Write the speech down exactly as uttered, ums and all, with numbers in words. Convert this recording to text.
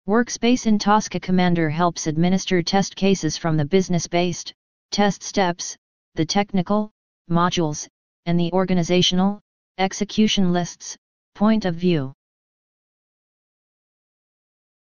Workspace in TOSCA Commander helps administer test cases from the business-based, test steps, the technical, modules, and the organizational, execution lists, point of view.